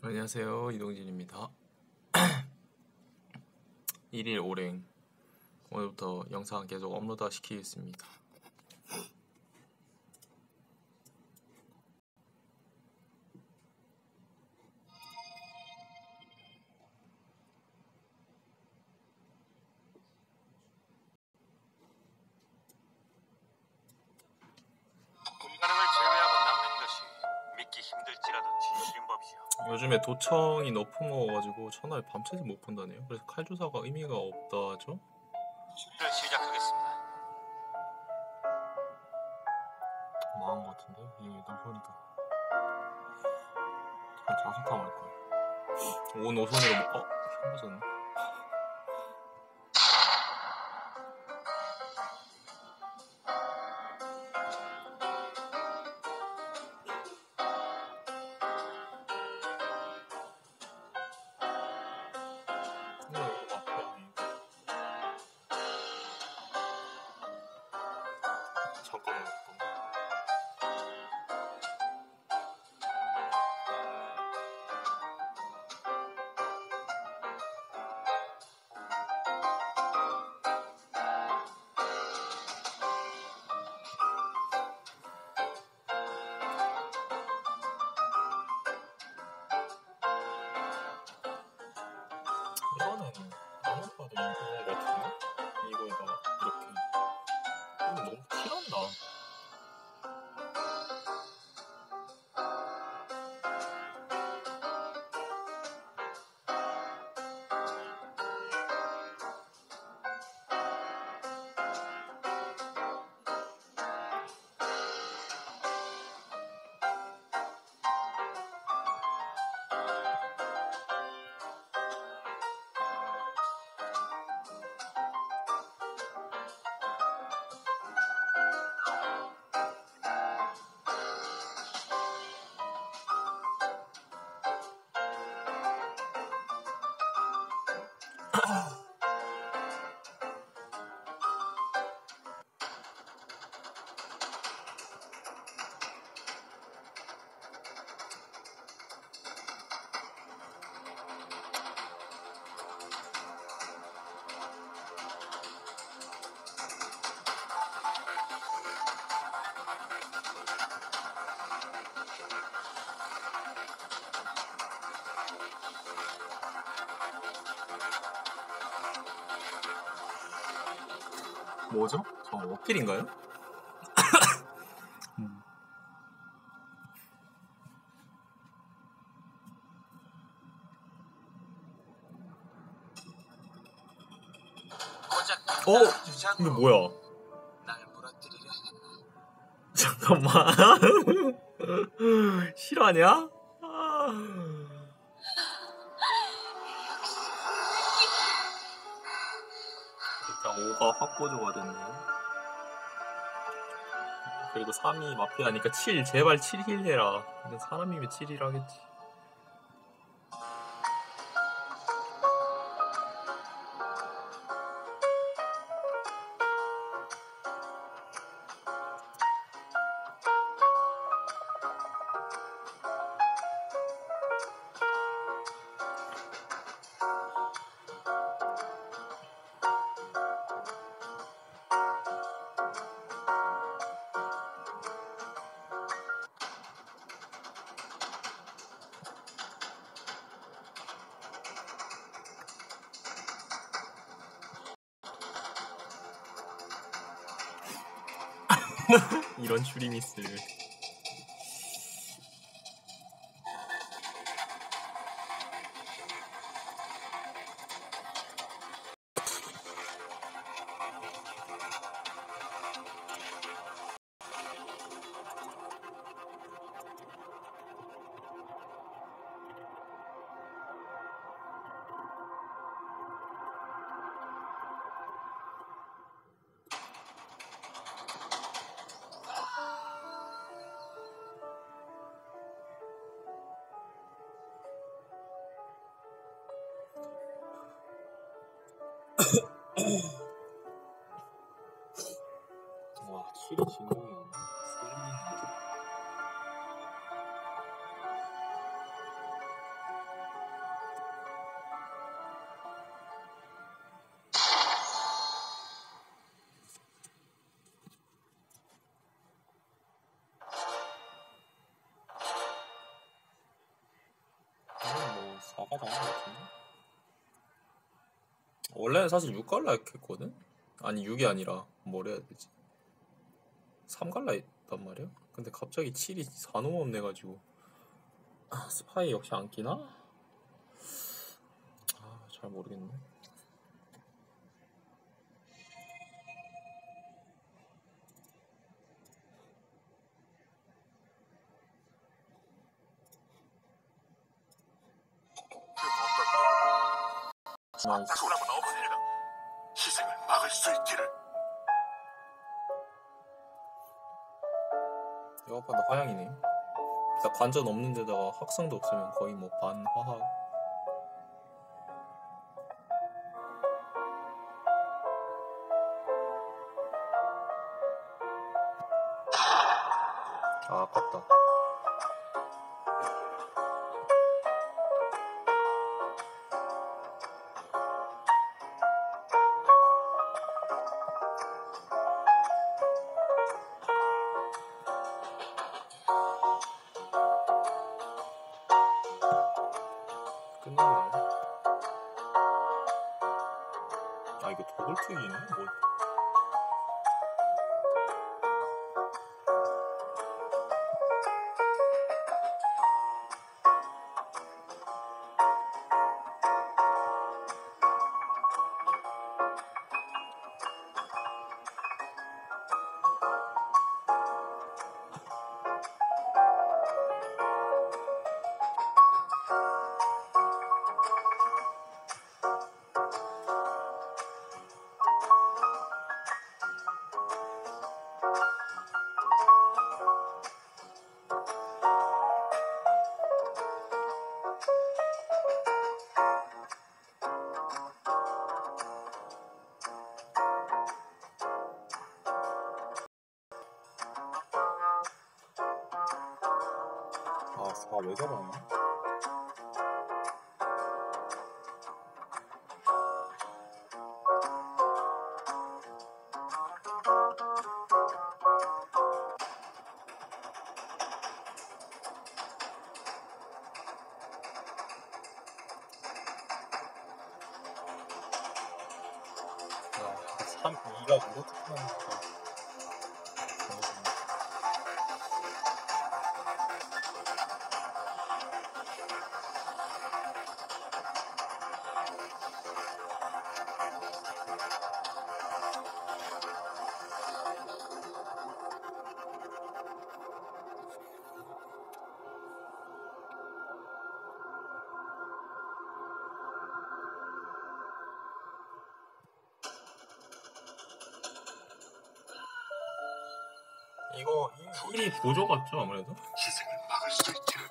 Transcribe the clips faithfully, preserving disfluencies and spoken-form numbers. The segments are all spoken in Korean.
안녕하세요, 이동진입니다. 일일 오랭 오늘부터 영상 계속 업로드 시키겠습니다. 불가능을 제외하고 남는 것이 믿기 힘들지라도 진실인 법이죠. 요즘에 도청이 너프 먹어가지고 천하에 밤새서 못 본다네요. 그래서 칼조사가 의미가 없다죠? 추리를 시작하겠습니다. 망한 것 같은데? 이게 노선이다. 그냥 자석하고 할 거야. 오 노선으로 뭐, 어? 형 맞았네. 잠깐만. 이거는 아무리 봐도 이거 같은데? 이거에다가 이렇게 이거 너무 티난다. 뭐죠? 저 어필인가요? 음. 어? 이게 뭐야? 날 무너뜨리려 잠깐만. 실화냐? 아... 일단 오가 확보조가 됐네요. 그리고 삼이 마피아니까 칠, 제발 칠 힐 해라. 이건 사람이면 칠 힐 하겠지. 이런 추리 미스. 와, 칠이 진동이야. 사가 나온 것 같은데? 원래는 사실 육 갈라 했거든? 아니 육이 아니라 뭘 해야 되지? 삼 갈라 했단 말이야? 근데 갑자기 칠이 사노업 내가지고 아, 스파이 역시 안 끼나? 아, 잘 모르겠네. 나이스. 소나무 없습니다. 희생을 막을 수 있기를. 이거 봐도 화양이네. 일단 관전 없는 데다가 학상도 없으면 거의 뭐 반화학. 아, 아깝다. 끝났네. 아, 이거 더블투이네? 뭐. 아, 사 왜 저러냐? 아, 삼, 이가 이렇게 끝나니까. 이거 일이 보조 같죠 아무래도? 희생을 막을 수 있기를.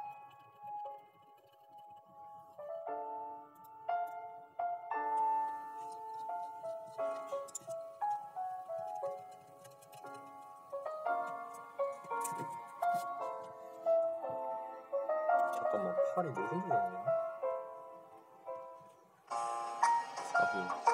잠깐만, 팔이 무슨 소리야? 아그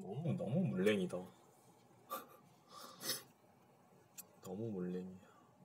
너무 너무 물랭이다. 너무 물랭이야.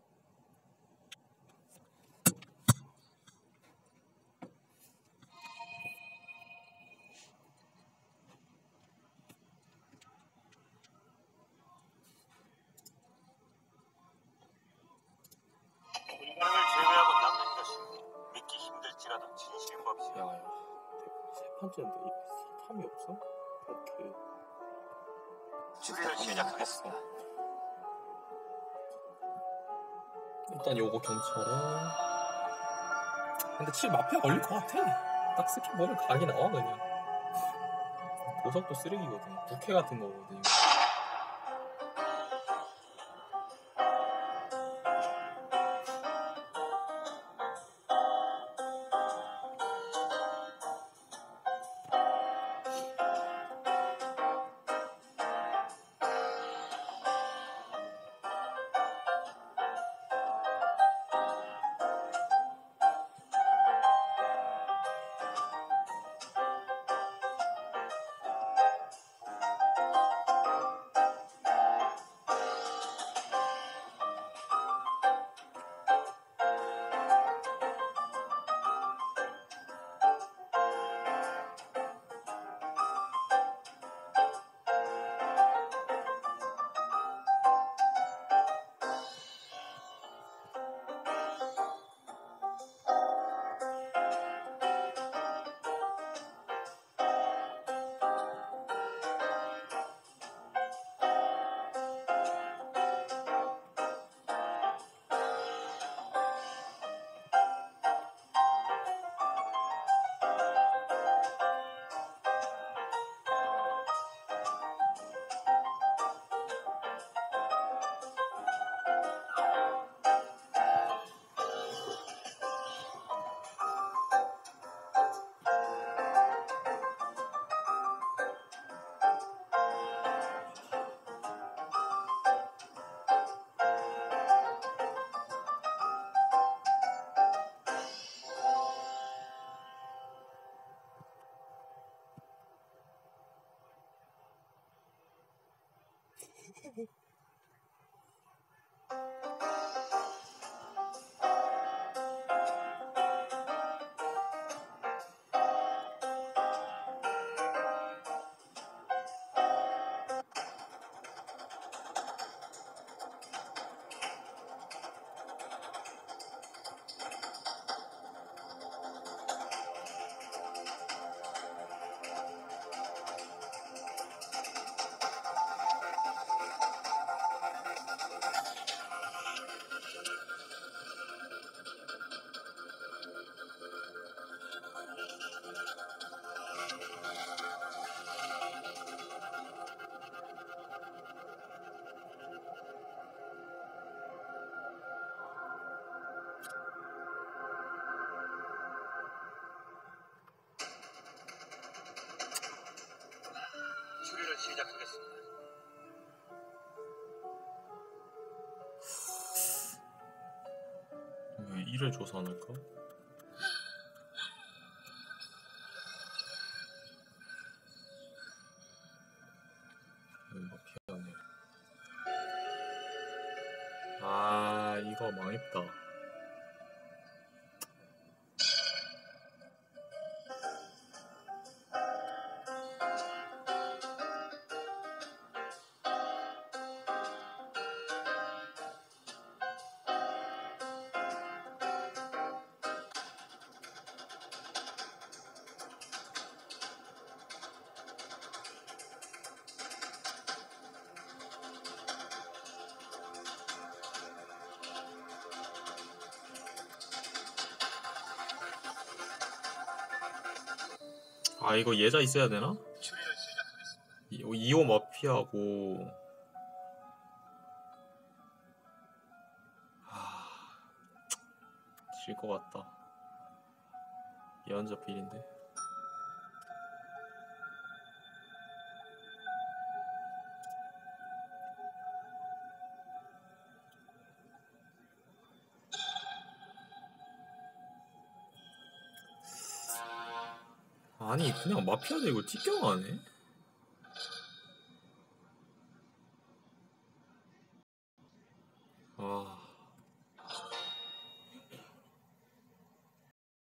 인간을 제외하고 남는 것이 믿기 힘들지라도 진실인 법이지. 야야, 세 번째인데 이거 사탐이 없어? 오케이. 추리를 시작하겠습니다. 일단 요거 경찰에. 근데 칠 마피아 걸릴 것 같아. 딱 스킵 보면 각이 나와 그냥. 보석도 쓰레기거든. 부캐 같은 거거든. 이거. 추리를 시작하겠습니다. 왜 일을 줘서 안 할까? 마피아네. 아, 이거 망했다. 아, 이거 예자 있어야 되나? 추리를 시작하겠습니다. 이호 마피아고. 질 것 같다. 예언자 필인데. 아니, 그냥 마피아도 이걸 찢겨가네?